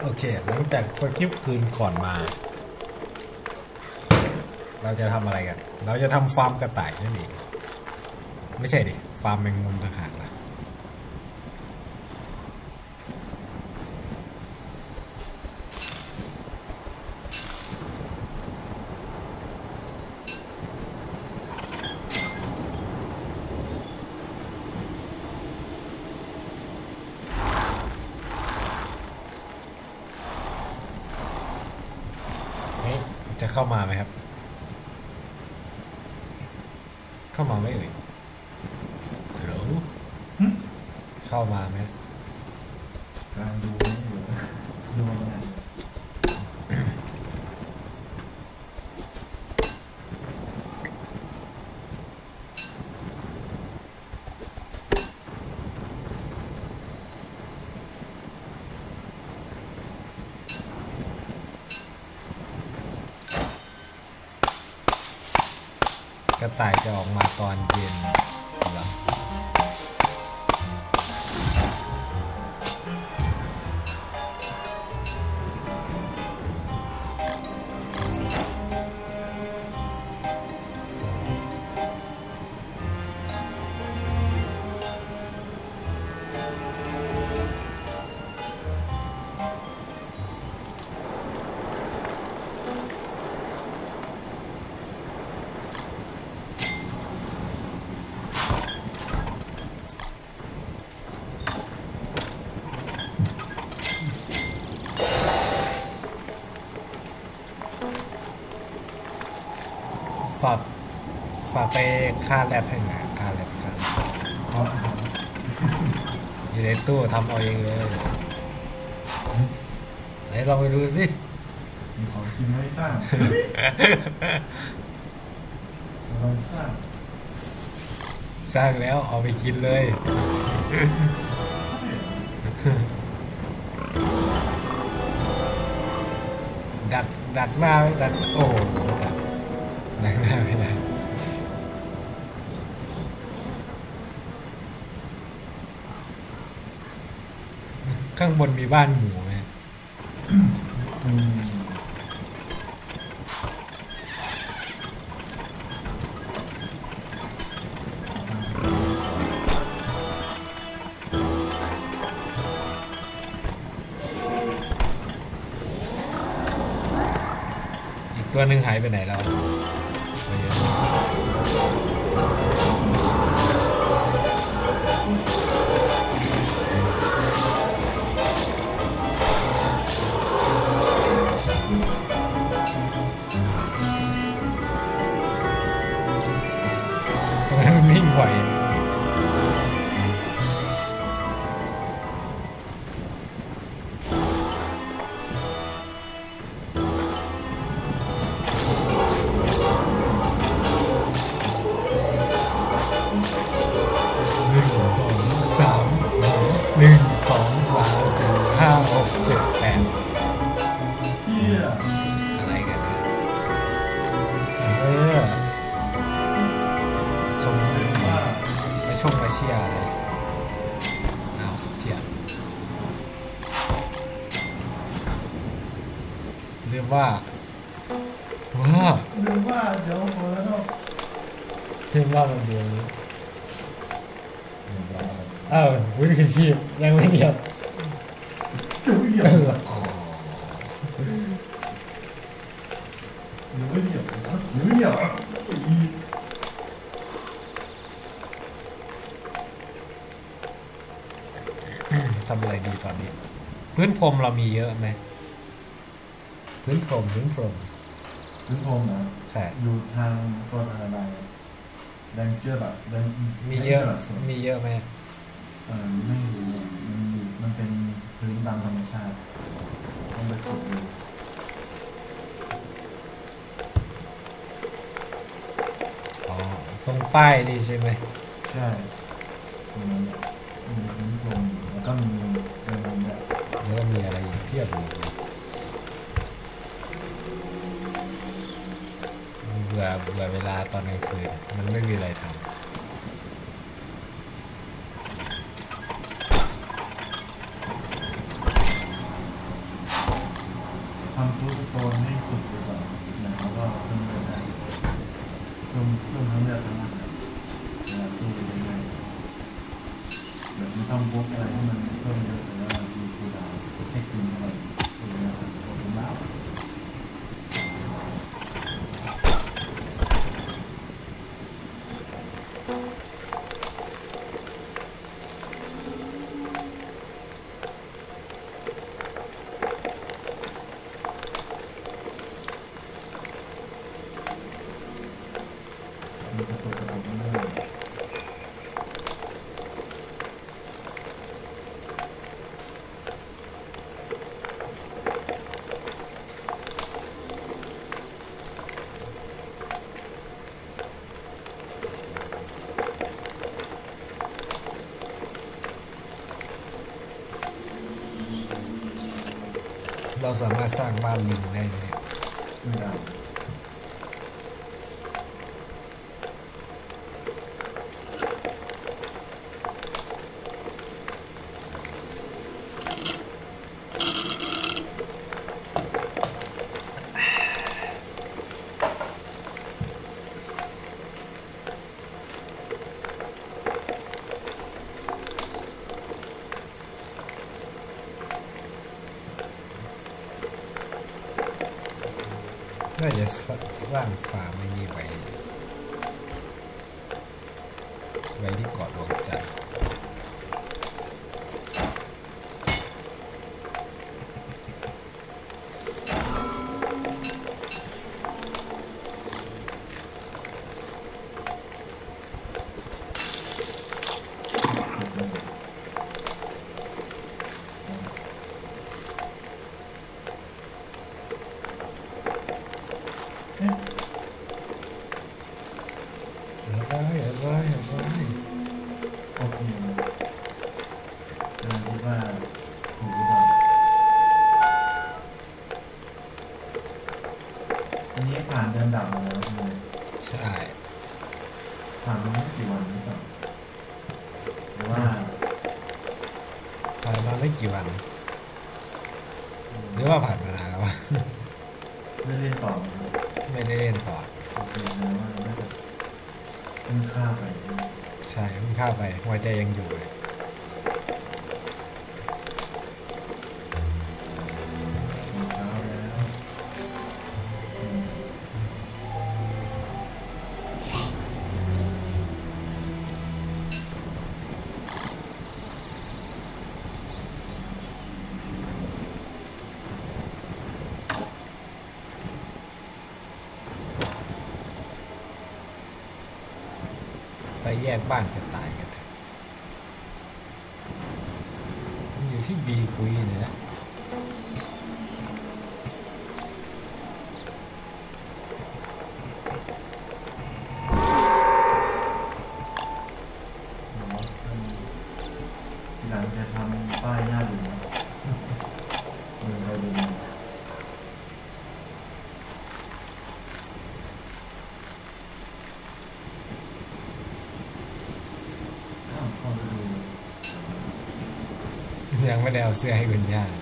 โอเคหลังจากสคริปต์คืนก่อนมาเราจะทำอะไรกันเราจะทำฟาร์มกระต่ายนั่นเองไม่ใช่ดิฟาร์มแมงมุมต่างหากล่ะจะเข้ามาไหมครับเข้ามาไม่เอ่ยหรือเข้ามาไหมกำลังดูอยู่ดูมันกระต่ายจะออกมาตอนเย็นเหรอฝากไปค่าแลบให้หน่อยค่าแลบครับอยู่ในตู้ทำเอาเองเลยไหนลองไปดูสิมีของกินไม่สร้างเราสร้างแล้วเอาไปกินเลยดักหน้าไม่ดักโอ้โหดักหน้าไม่ได้ข้างบนมีบ้านหมูไหมอีกตัวหนึ่งหายไปไหนแล้วนิ่งไหวอะไรกันชมมาชมมาเชียร์อะไรเอาเชียร์เรียกว่าเดี๋ยวพอแล้วก็เรียกว่ามันเดียววิธีชีพยังไม่เงียบทำอะไรดีตอนนี้พื้นพรมเรามีเยอะไหมพื้นพรมนะใช่อยู่ทางโซนอะไรแดงเจอแบบมีเยอะไหมไม่รู้มันเป็นพื้นตามธรรมชาติต้องไปขุดดูตรงป้ายนี่ใช่ไหมใช่ตรงนั้นมีพื้นพรมแล้วก็มีเดินแบบแล้วก็มีอะไรเพียบเลยเบื่อเวลาตอนกลางคืนมันไม่มีอะไรทำเำฟู้ดสโตนให้สุดดีกว่าแล้วก็เพิ่มเลยได้เพิ่มทั้งเลือดทั้งอาหารเวลาสู้ได้ง่ายแบบไม่ต้องพกอะไรให้มันเพิ่มเยอะแต่ว่ามีคูลดาวน์ให้กินอะไรตัวเนื้อสัตว์ตัวเป็นบ้ามีกระตุกไม่ได้เราสามารถสร้างบ้านลิงได้ไหมเนี่ยไม่ได้น่าจะสร้างฟาร์มไม่นี่ไว้ที่เกาะดวงจันทร์อะไรโอเคคิดว่าถูกหรือเปล่าอันนี้ผ่านเดินดับมาแล้วใช่ไหมใช่ผ่านมาไม่กี่วันหรือเปล่าหรือว่าผ่านมาไม่กี่วันหรือว่าผ่านมานานแล้ววะได้เล่นต่อไหมไม่ได้เล่นต่อโอเคนะว่าน่าจะเพิ่งฆ่าไปใช่เพิ่งเข้าไปหัวใจยังอยู่เลยเช้าแล้วไปแยกบ้านจะตายกันเถอะมันอยู่ที่บีคุยเนี่ยทีหลังจะทำป้ายหน้าดูนะดูใครดูนะเข้าไปดูยังไม่ได้เอาเสื้อให้คุณย่า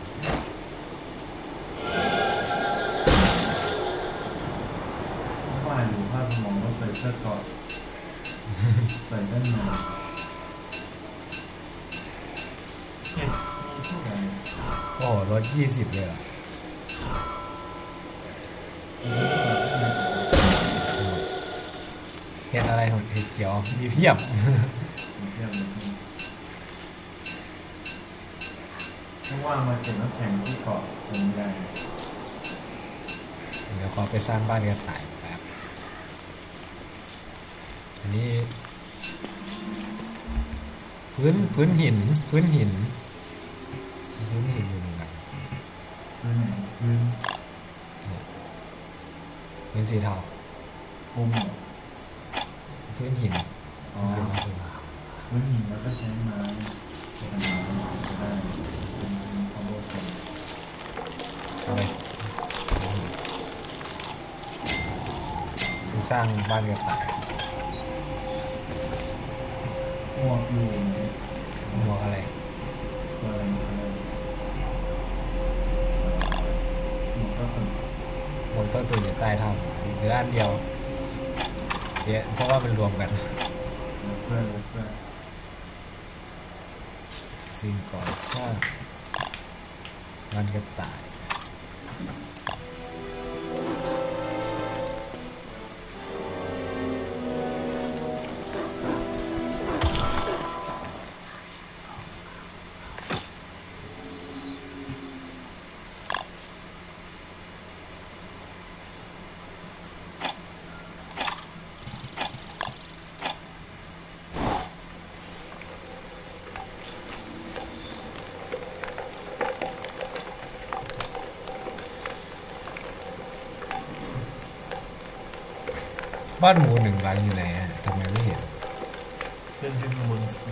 ว่าอยู่ภาพสมองก็ใส่เสื้อเกราะใส่แว่นมาเก็บมีเท่าไหร่โอ้รถ20เลยเหรอเห็ดอะไรของเห็ดเขียวมีเพียบมีเทียบเลยใช่ไหมเพราะว่ามาเก็บน้ำแข็งที่เกาะตรงใหญ่เดี๋ยวขอไปสร้างบ้านกระต่ายแป๊บอันนี้พื้นหินอยู่หนึ่งแบบพื้นไหนพื้นพื้นสีเทาพุ่มพื้นหินอ๋อพื้นหินแล้วก็ใช้ไม้เป็นไม้ก็ได้เป็นคอมโบสองอะไรไปสร้างบ้านกระต่ายหมวกอยู่หมวกอะไรอะไรหมวกก็ตต้นตุ่นอยู่ใต้ถ้ำเหลืออันเดียวเยอะเพราะว่ามันรวมกันเพื่อนสิ่งก่อสร้างมันกระต่ายบ้านหมูหนึ่งหลังอยู่ไหนฮะทำไมไม่เห็นเป็นที่เมืองสิ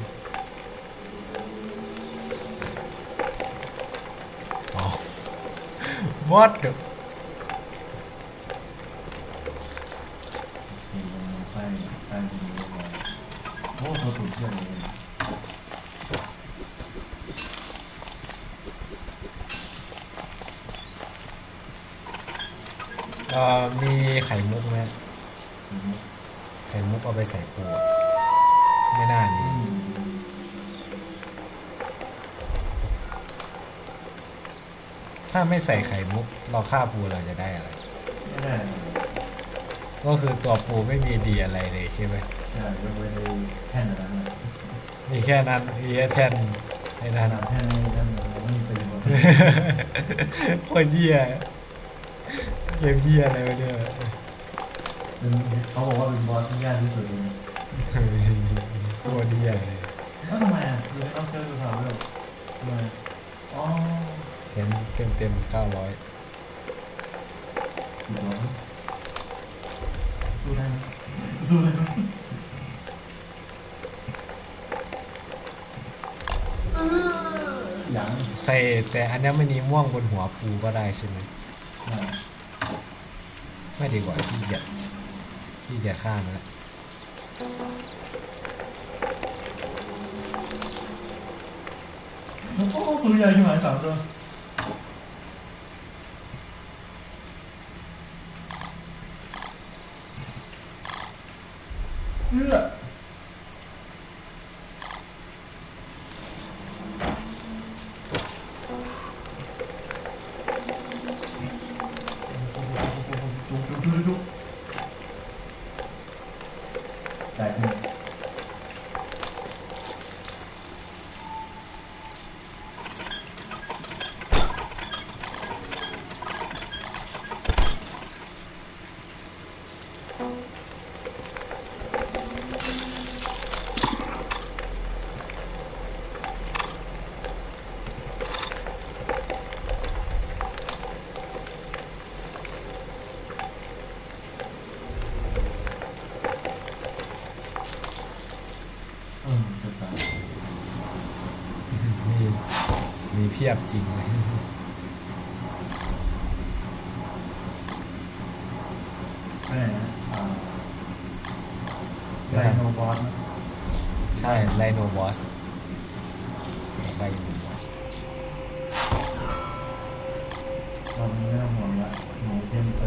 อ๋อ what the ใต้ดินเลยโอ้เขาถูกเพื่อนเลยมีไข่มุกไหมไข่มุกเอาไปใส่ปูไม่น่ามีถ้าไม่ใส่ไข่มุกเราฆ่าปูเราจะได้อะไรไม่ได้ก็คือตัวปูไม่มีดีอะไรเลยใช่ไหมใช่ยกเว้นในแท่นนั้นมีแค่นั้นมีแค่แท่นไอ้นั้นแท่นไม่มีประโยชน์โคตรเหี้ยเกมเหี้ยอะไรวะเนี่ยเขาบอกว่าเป็นบอสที่ยากที่สุดเลยโคตรเหี้ยเลยแล้วทำไมอ่ะคือต้องเซลล์เขาด้วยทำไมอ๋อเห็นเต็ม900 สู้ได้ไหมสู้ได้ไหมอย่างใส่แต่อันนี้ไม่มีม่วงบนหัวปูก็ได้ใช่ไหมไม่ดีกว่าที่เหยียดข้ามแล้วโอ้สุริยาที่หมาย3 ตัวแตกหนึ่งมีเพียบจริงเลยอะไรนะไลโนบอสใช่ไลโนบอสไลโนบอสตอนนี้ไม่ต้องห่วงละหนูเต็ม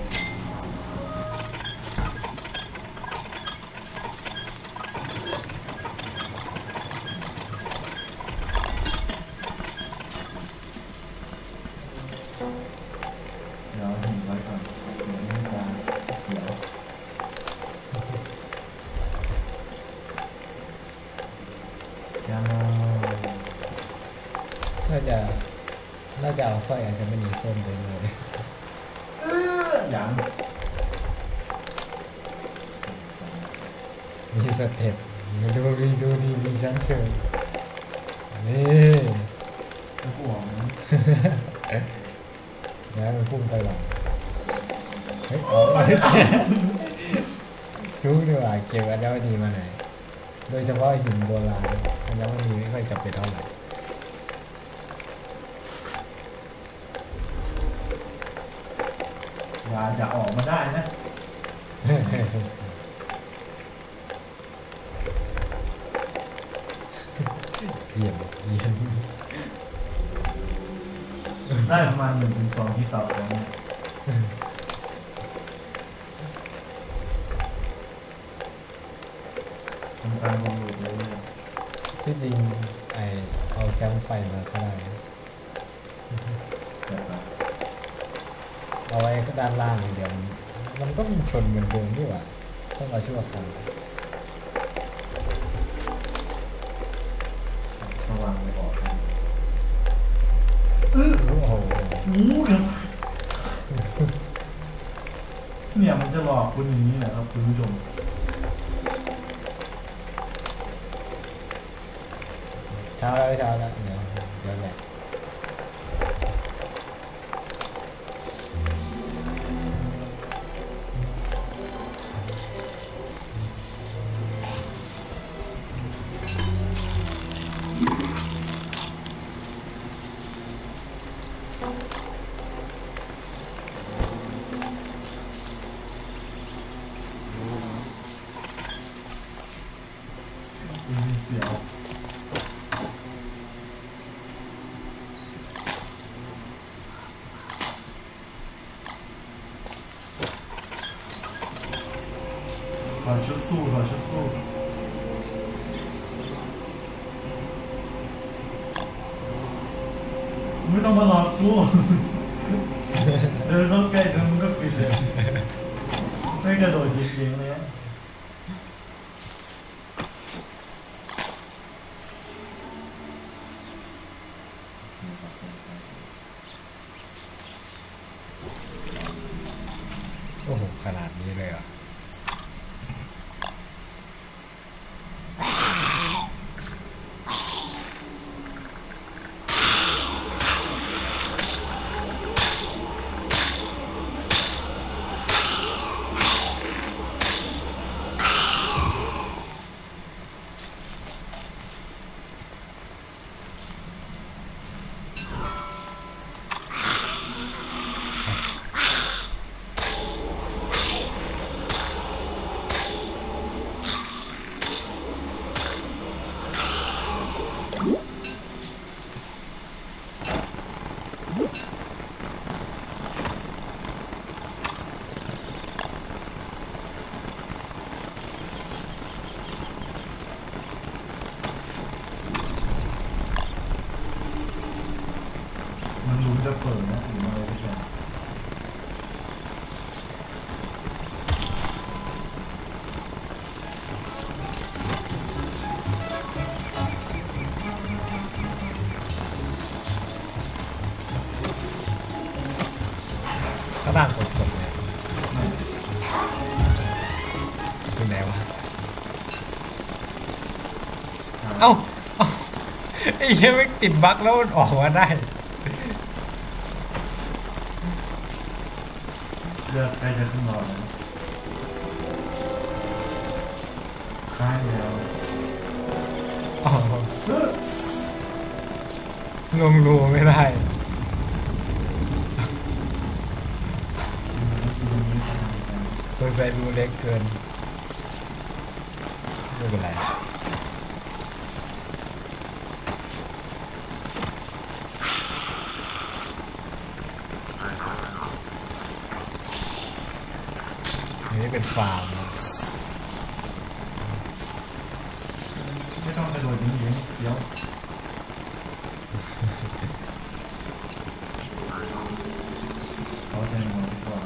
เดี๋ยวถึงไว้ก่อนเดี๋ยวนี้จะเสียวน่าจะเอาสร้อยอาจจะไม่มีส้นไปเลยอย่างมีสเต็ปดูดีมีชั้นเชิงนี่จะห่วงนะแล้วมันพุ่งไปหลังเฮ้ยรู้ดีว่าเก็บอัญมณีมาไหนโดยเฉพาะหินโบราณอัญมณีไม่ค่อยจำเป็นเท่าไหร่อย่าออกมาได้นะเยี่ยมได้ประมาณ1 ถึง 2 ที่ต่อครั้งำการลงหลุดเลยเนี่ยที่จริงเอาแคมป์ไฟมาก็ได้แบบว่าเอาไว้ก็ด้านล่างอย่างเดียวมันก็มีชนเหมือนเดิมด้วยว่ะต้องมาช่วยกันสว่างไปออกกันโอ้โหงูครับเนี่ยมันจะหลอกคุณอย่างนี้แหละครับคุณผู้ชมเช้าแล้วเดี๋ยวแหละเสียวขอชุดสู้ไม่ต้องมาหลอกกูเดินเข้าใกล้แล้วมึงก็ปิดเลยไม่กระโดดจริงๆเลยโอ้โหขนาดนี้เลยเหรอมันรู้จะเปิดนะหรืออะไรก็ได้ข้างล่างฝนตกเนี่ยเป็นไงวะเอ้าไอ้เหี้ยไม่ติดบั๊กแล้วมันออกมาได้เลือกใครจะขึ้นรอนะค่ายแล้วอ๋อลงรูไม่ได้สงสัยรูเล็กเกินไม่เป็นไรอันนี้เป็นฟาร์มไม่ต้องกระโดดยิงเดี๋ยวเขาใส่หมวกดีกว่า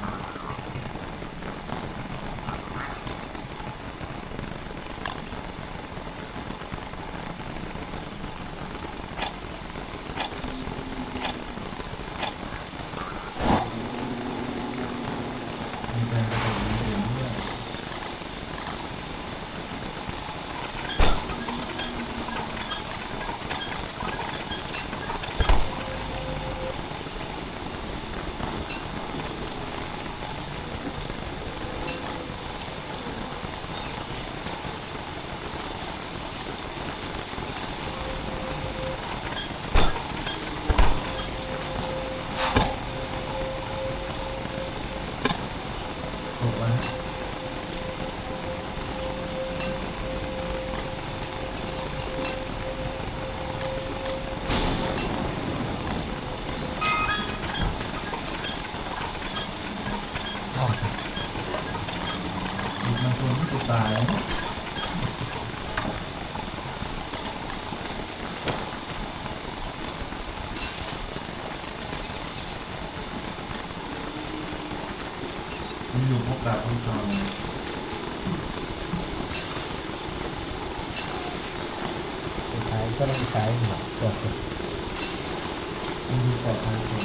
มีการกระโดดยิงด้วย ถูกไหมอ้าวอีกบางคนที่ตายมันอยู่พวกแบบพวกเราสุดท้ายก็ต้องใช้หัวตัวฝึกมันอยู่ปลอดภัยกว่า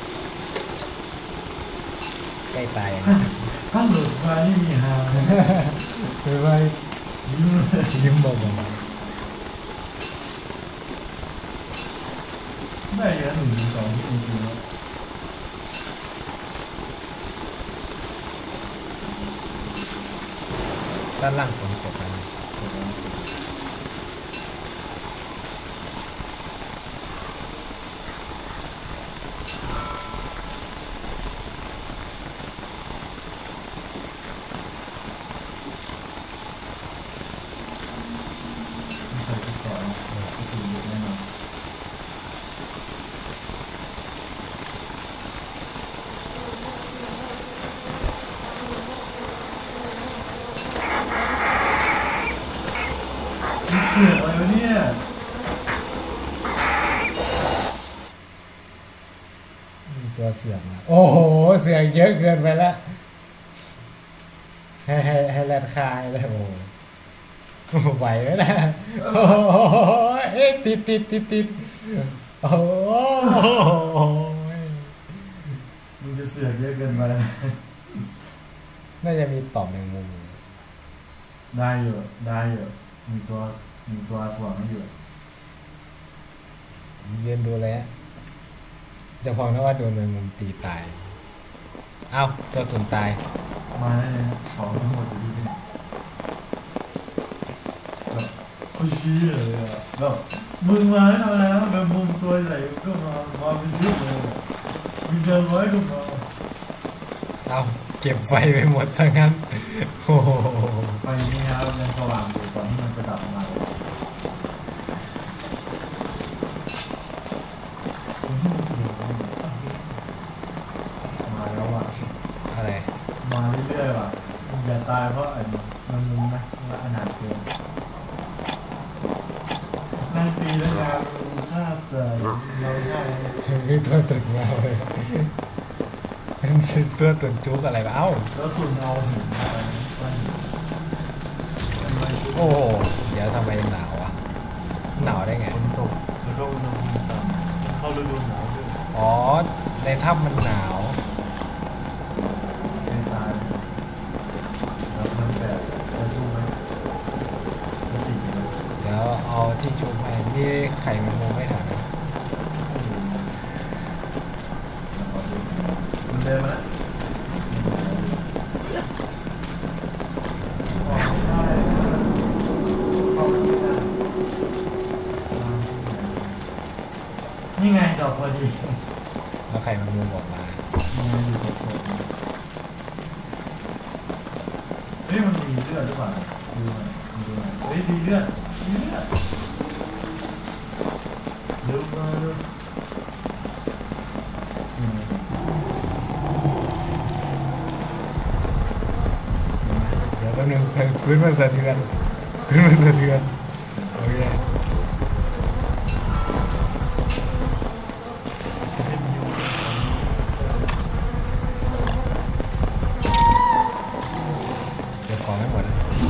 ใกล้ตายอย่างนี้ถ้าหลุดมานี่มีฮาหรือว่ายิ้มยิ้มเบาได้เยอะ1 2จริงๆแล้วๆด้านล่างฝนตกนะไม่ใส่ชุดก่อนก็คือเยอะแน่นอนมันเสือกอะไรวะเนี่ยมีตัวเสือกนะโอ้โหเสือกเยอะเกินไปแล้วให้แรดคายเลยโอ้โหไหวไหมนะโอ้โหเอ๊ะติดโอ้โหมึงจะเสือกเยอะเกินไปน่าจะมีตอบแมงมุมได้อยู่มีตัวถ่วงให้อยู่ยืนดูเลยฮะจะพองนะว่าโดนแมงมุมตีตายเอ้าตัวตุ่นตายมาได้เลยนะของทั้งหมดอยู่ที่นี่แบบโคตรเชี่ยเลยอะแบบมึงมาให้ทำอะไรนะแบบมึงตัวใหญ่ก็มาเป็นชุดเลยมีเดินร้อยก็มาเอ้าเก็บไฟไปหมดทั้งนั้นโอ้โหไปนี่ครับยังสว่างอยู่ก่อนที่มันจะดับมาเลยมาแล้วอ่ะอะไรมาเรื่อยๆว่ะอย่าตายเพราะมันมุมนะว่าอนาถเกินนั่งตีแล้วกันฆ่าแต่เราใช่มีตัวตุ่นมาเลยเป็นตัวตุ่นจุกอะไรวะเอ้าแล้วคุณเอาหินมาไปโอ้โหเดี๋ยวทำไมหนาวอ่ะหนาวได้ไงฝนตกแล้วก็อุณหภูมิต่ำเข้าฤดูหนาวด้วยอ๋อในถ้ำมันหนาวไม่ตายแล้วมันแบบจะสู้ไหมจะติดไหมเดี๋ยวเอาที่ชุบให้นี่ไข่แมงมุมไม่ถามนะมันเดินมาแล้วออกไม่ได้เข้าไม่ได้นี่ไงดอกพอดีแล้วไข่แมงมุมออกมามันอยู่สดๆเฮ้ยมันมีเลือดหรือเปล่าดูหน่อยดูหน่อยเฮ้ยมีเลือดเร็วมาเร็วอืมเดี๋ยวแป๊บนึงพื้นมันสะเทือนพื้นมันสะเทือนโอเคเดี๋ยวของให้หมดนะ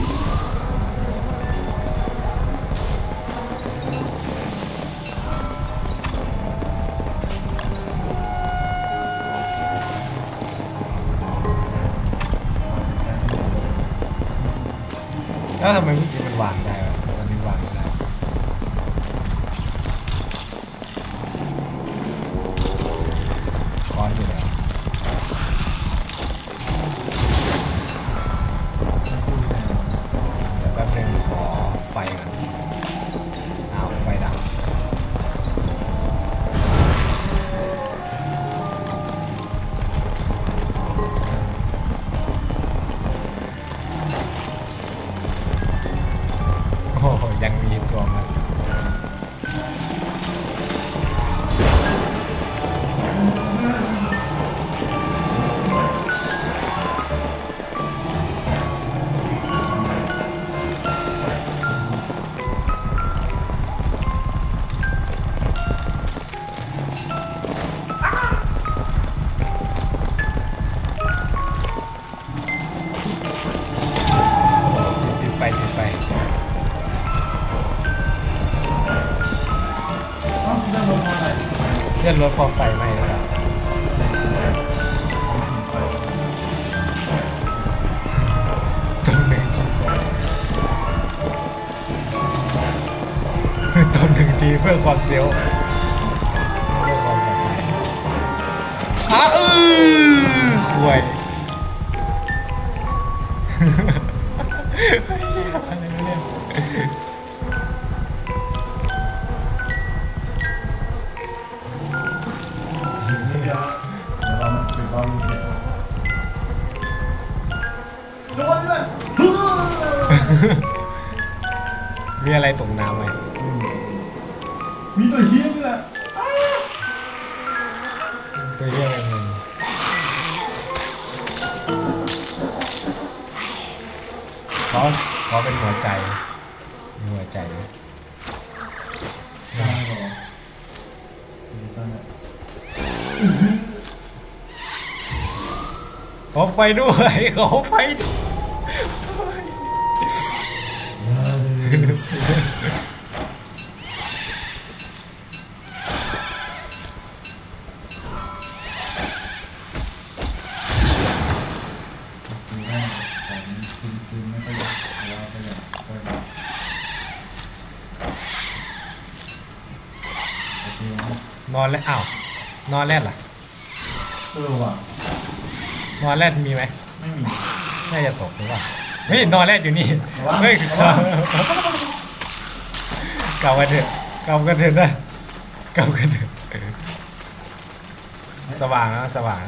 แล้วทำไมเมื่อกี้มันวางได้วะตอนนี้วางไม่ได้ค้อนอยู่แล้วเดี๋ยวแป๊บนึงขอไฟก่อนอ้าวไฟดับลื่อนรถพอไฟไหม้แล้วล่ะต้นหนึ่งทีเพื่อความเจียวเพื่อความปลอดภัยห่วยอะไรเนี่ยมีอะไรตกน้ำไหมมีตัวเฮี้ยนี่แหละตัวเฮี้ยอะไรมึงเขาเป็นหัวใจมีหัวใจได้หรอเขาไปด้วยเขาไปนอนแล้วอ้าวนอนแล้วล่ะว่ะนอนแล้วมีไหมไม่มีน่าจะตกหรือเปล่าไม่นอนแล้วอยู่นี่เฮ้ยเก่ากันเถอะนะเก่ากันเถอะสว่างนะสว่าง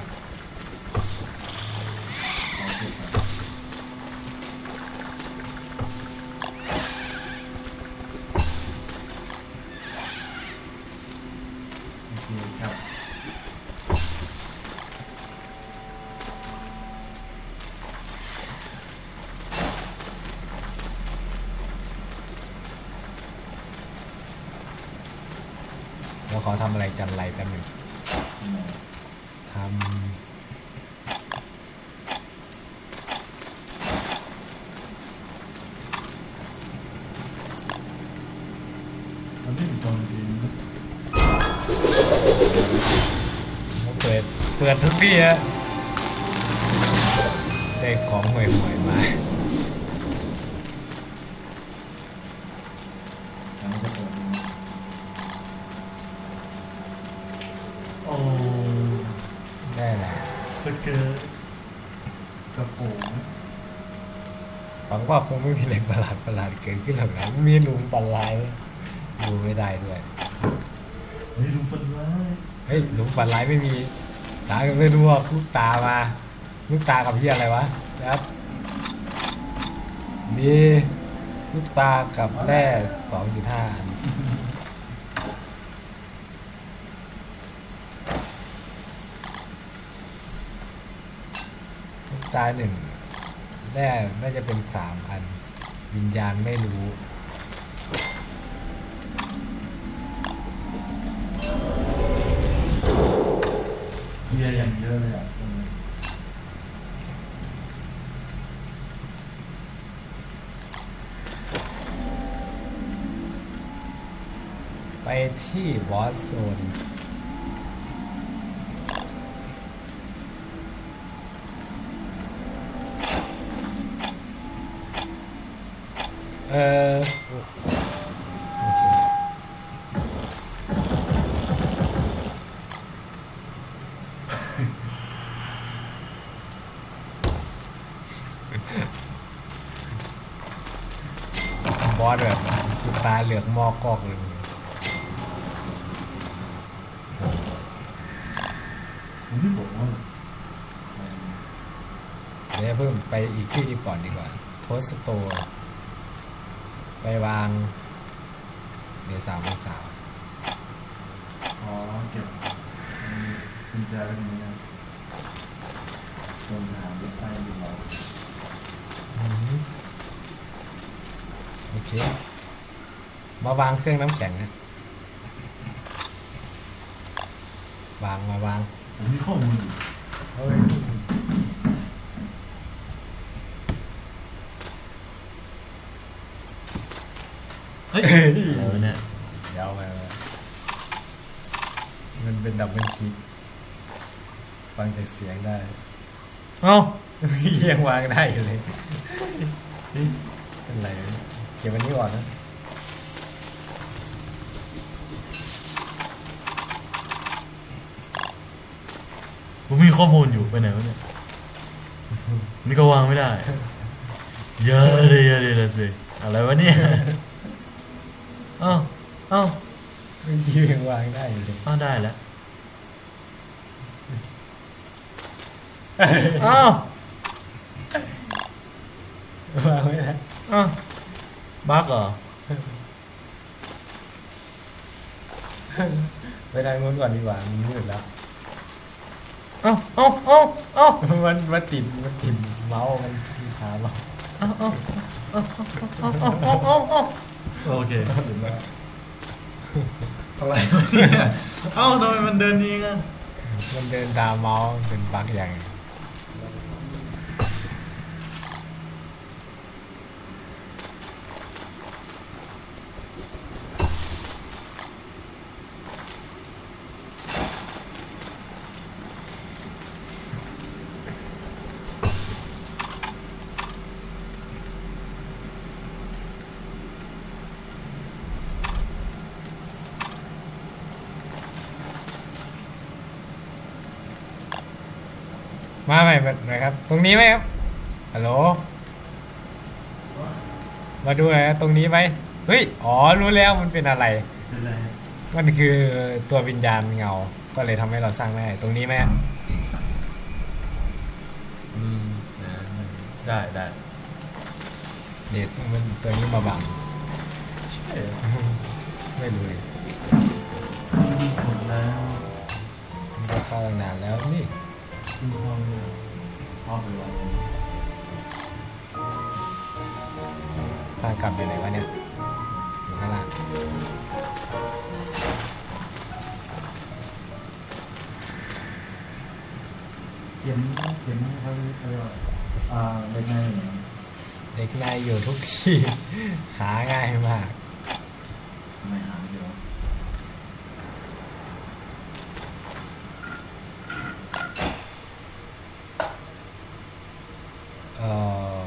แล้วขอทำอะไรจันไรแป๊บนึงทำมันไม่มีตอนกินเปิดทุกที่ฮะได้ของใหม่ๆมาได้แหละสเกิร์ตกระโปรงหวังว่าคงไม่มีอะไรประหลาดเกิดขึ้นหรอกนะมีลุงปันลายดูไม่ได้ด้วยลุงปันลายเฮ้ยลุงปันลายไม่มีตาไม่รู้ว่าลูกตามาลูกตากับพี่อะไรวะครับดีลูกตากับแร่2.5ตาย1แร่น่าจะเป็น3 อันวิญญาณไม่รู้เยอะอย่างเยอะเลยอ่ะไปที่บอสโซนโอเคบอสแบบคือตาเหลือกมอกอกเลยไม่บอกว่าเดี๋ยวเพิ่มไปอีกที่ก่อนดีกว่าโทสโตร์ไปวางเดี๋ยว3 องศาอ๋อเก็บกุญแจไว้ตรงนี้นะตรงหางใต้ดินเราโอเคมาวางเครื่องน้ำแข็งนะวางมาวางมีข้อมูลเฮ้ยอะไรเนี่ยเดี๋ยวไปมันเป็นดับเบิลคลิกฟังจากเสียงได้เอ้ายังวางได้อยู่เลยอะไรเก็บวันนี้ก่อนนะผมมีข้อมูลอยู่ไปไหนวะเนี่ยนี่ก็วางไม่ได้เยอะเลยละสิอะไรวะเนี่ยเอ้าเอ้าเมื่อกี้ยังวางได้อยู่เลยได้แล้วเอ้าวางไม่ได้อ้าวบั๊กเหรอไปทางนู้นก่อนดีกว่ามันมืดแล้วเอ้ามันติดเมาส์มันมีขาเราเอ้าโอเคอะไรเนี่ยเอ้าทำไมมันเดินนี้กันมันเดินตามเมาส์เป็นบั๊กอย่างมาใหม่นะครับตรงนี้ไหมครับฮัลโหลมาดูหน่อยตรงนี้ไหมเฮ้ยอ๋อรู้แล้วมันเป็นอะไรเป็นไรมันคือตัววิญญาณเงาก็เลยทำให้เราสร้างไม่ได้ตรงนี้ไหมได้เด็ดมันตัวนี้มาบังใช่ไม่รู้เลยสุดแล้วมันก็เข้าตั้งนานแล้วนี่คุณพ่อเนี่ยพ่อไปวันนี้ทางกลับอยู่ไหนวะเนี่ยอยู่ข้างล่างเขียนเขาเรียกว่าเด็กในไหนเด็กนายอยู่ทุกที่ หาง่ายมากทำไมหาเยอะเอ่อ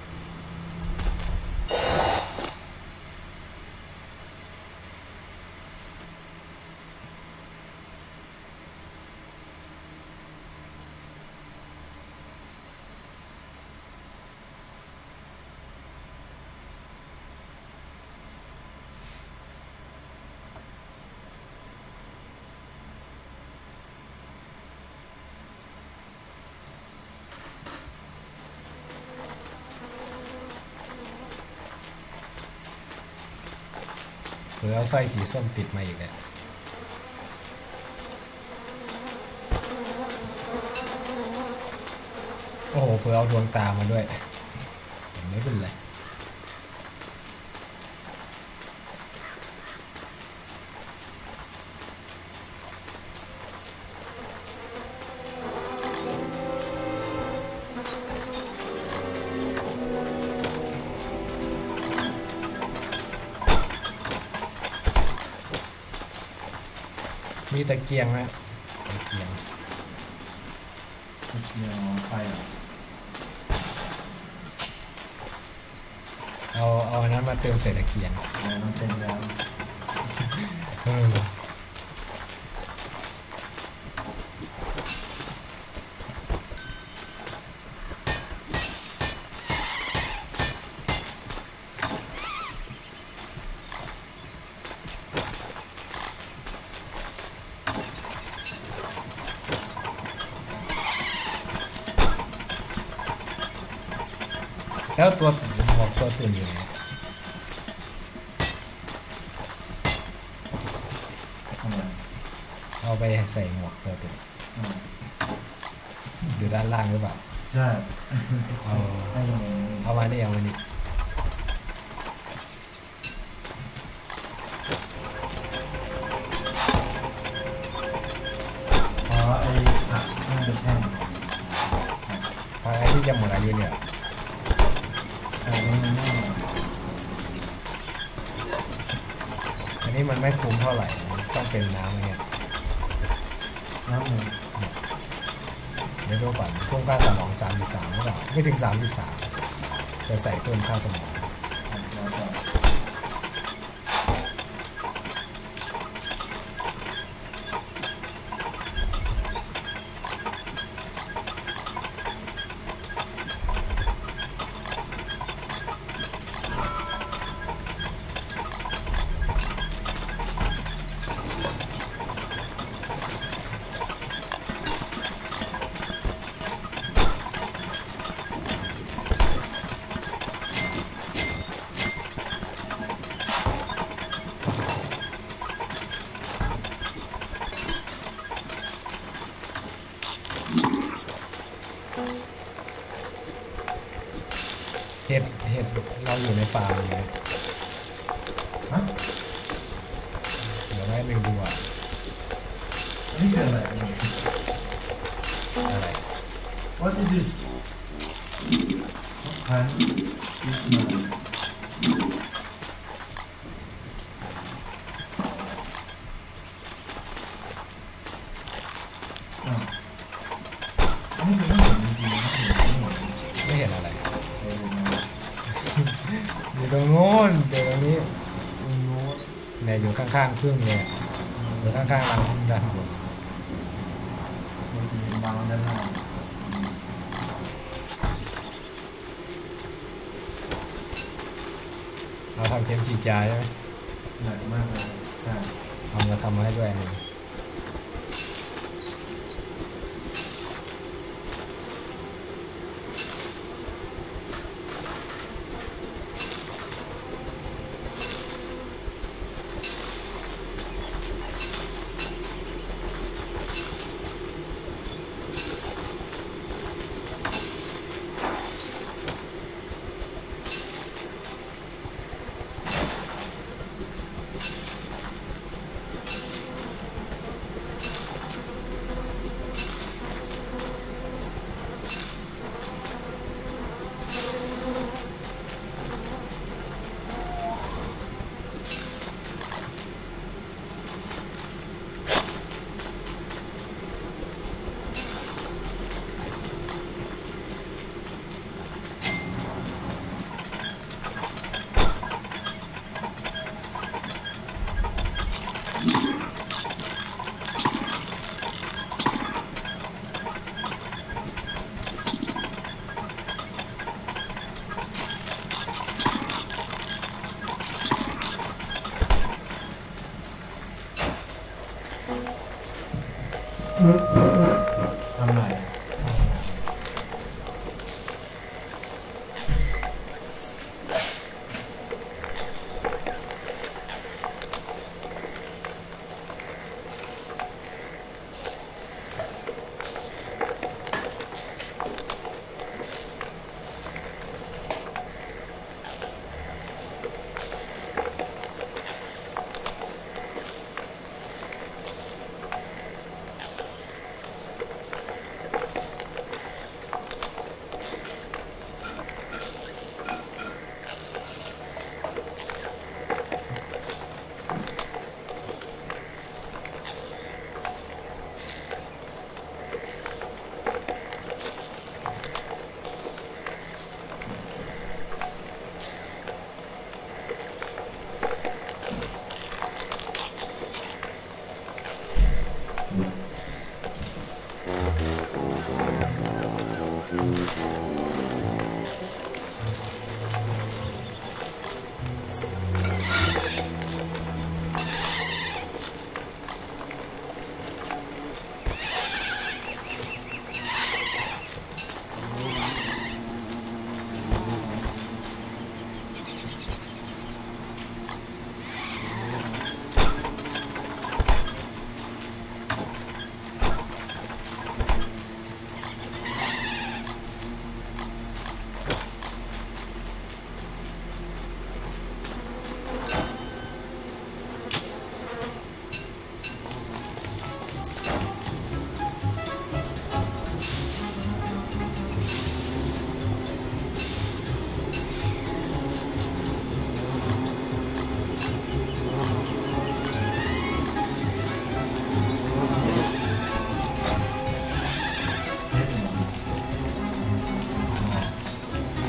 หรือเอาสร้อยสีส้มติดมาอีกเนี่ยโอ้โหเผื่อเอาดวงตามาด้วยไม่เป็นไรมีตะเกียงไหมตะเกียงเดี๋ยวไปอ่ะเอาอันนั้นมาเติมใส่ตะเกียงเดี๋ยวมันเป็นแล้วเออแล้วตัวหมวกตัวตื่นอยู่ไหนทำไมเอาไปใส่หมวกตัวตื่นอ่าอยู่ด้านล่างหรือเปล่าใช่เอาให้ยังไงเอามาได้ยังวันนี้อ๋อไอ้ผักน่าจะแท่งพอไอ้ที่จะหมดอายุเนี่ยแต่ว่ามันไม่อันนี้มันไม่คุ้มเท่าไหร่ต้องเป็นน้ำเนี่ยครับผมเดี๋ยวดูก่อนเพิ่มค่าสมอง33หรือเปล่าไม่ถึง33จะใส่เพิ่มค่าสมองแล้วก็เห็ดเราอยู่ในฟาร์มเลยฮะเดี๋ยวให้หนึ่งดูอ่ะนี่คืออะไรอะไร What is this พัน is my นี่คือไม่เห็นจริงๆไม่เห็นอะไรไม่เห็นนะอยู่ตรงโน้นเดี๋ยวตรงนี้โน้ตเนี่ยอยู่ข้างๆพึ่งเลยอยู่ข้างๆรังพึ่งด้านบนบางทีวางด้านล่างเราทำเข็มฉีดยาใช่ไหมหนักมากเลยใช่ทำมาให้ด้วยหนึ่งทำไม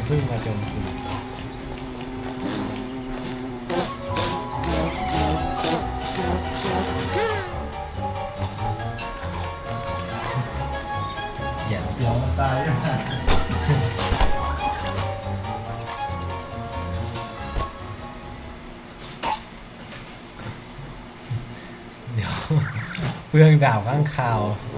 พึ่งมาโจมตีอย่าเดี๋ยวมันตายยังไงเดี๋ยวเพื่องดาวข้างคาว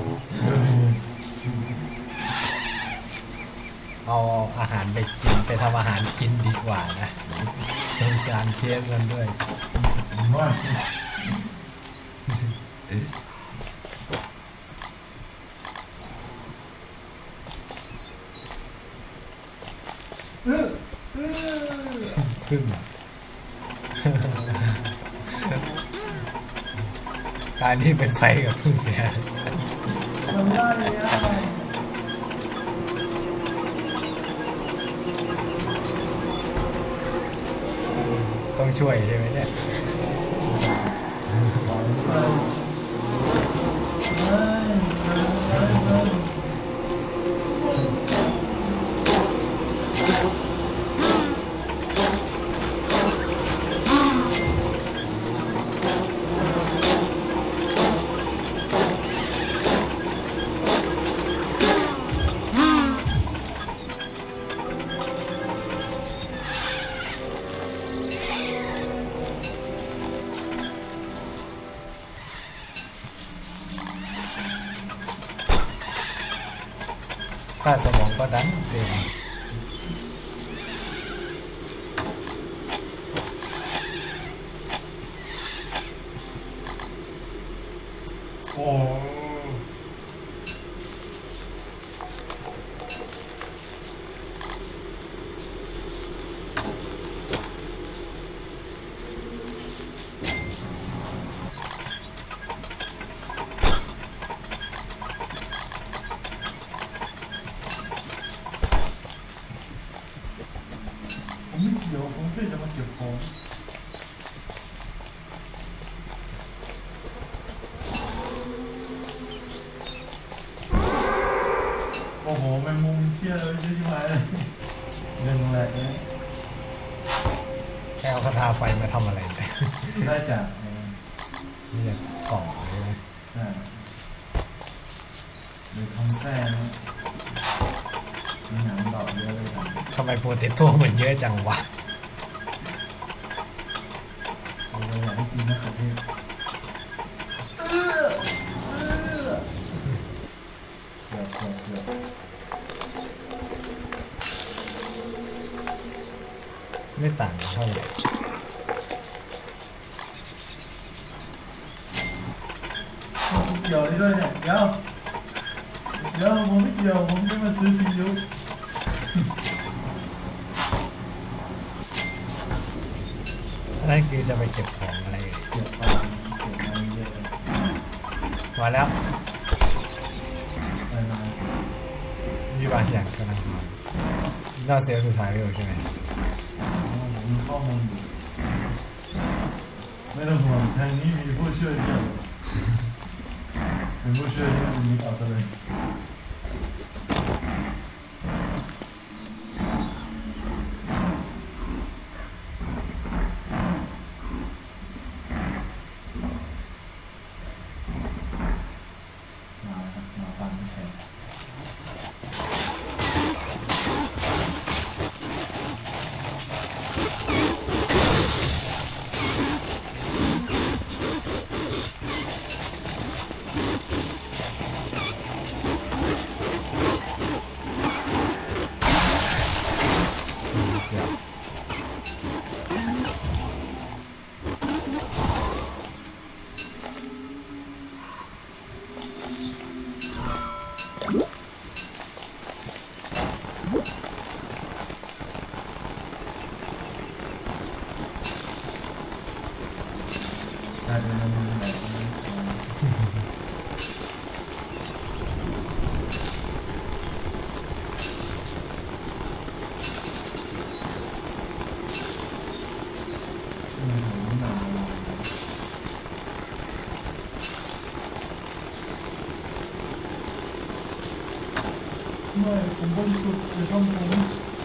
เอาอาหารไปกินไปทำอาหารกินดีกว่านะสงสารเคสมันด้วยว่าพึ่งการที่เป็นไฟกับพึ่งเนี่ยมันไล่เนี่ยต้องช่วยใช่ไหมเนี่ยค่าสมองก็ดันเต็มโอ้ ผมไม่เกี่ยวผมแค่จะมาเก็บของโอ้โหแมงมุมเที่ยเลยใช่ไหมเรื่องแรกเนี่ยแค่เอาคาถาไฟมาทำอะไรเนี่ยได้จากนี่จะกล่องใช่ไหมใช่หรือทำแท้นะมีหนังดอกเยอะเลยครับทำไมโปรเตโต้เหมือนเยอะจังวะเอาเลยอยากให้กินมะเขือเทศเกือบไม่ต่างกันเท่าไหร่เกี่ยวนี่ด้วยเนี่ยเดี๋ยวผมไม่เกี่ยวผมจะมาซื้อซีอิ๊วนั่นคือจะไปเก็บของอะไรเกี่ยวปลาเกี่ยวอะไรเยอะเลยมาแล้วอะไรมีบางอย่างกำลังมาน่าเสียสุดท้ายเลยใช่ไหมผมมีข้อมูลอยู่ไม่ต้องห่วงทางนี้มีผู้ช่วยเยอะเป็นผู้ช่วยที่มันมีเอาซะเลยมาฟังแขกกลายเป็นเมนูแบบนี้ไม่ผมบริสุทธิ์จะทำผม